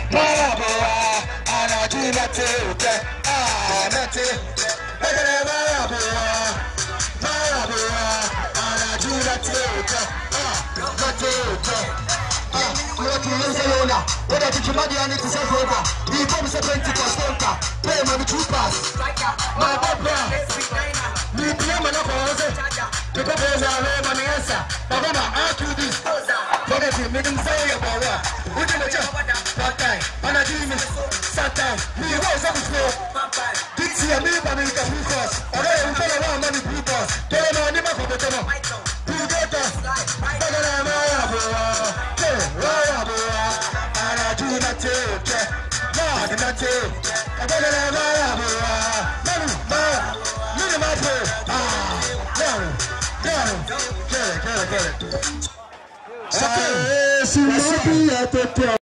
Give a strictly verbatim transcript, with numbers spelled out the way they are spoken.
Maraboa, Anajina Tilke, Ah, Nati, Maraboa, Maraboa, Anajina Tilke, Ah, Natilke, Ah, what you use Yola, what I teach you, I need to say over. He comes a Pentecost, pay money to pass. My papa, me, Pia Manapose, the Papa, Manessa, Papa, I do this. Forget him, make him say about what? We did a job, part time, and I did miss Satan. He was up with me. Did see a me, but he can move us. Or I will tell around money people. Tell him I never forget him. Who got us? But I'm a rabble. And I do not take it. God, not take it. I'm a rabble. Money, money, money, money. Ah, get it, get it, get it, get it, get it. Si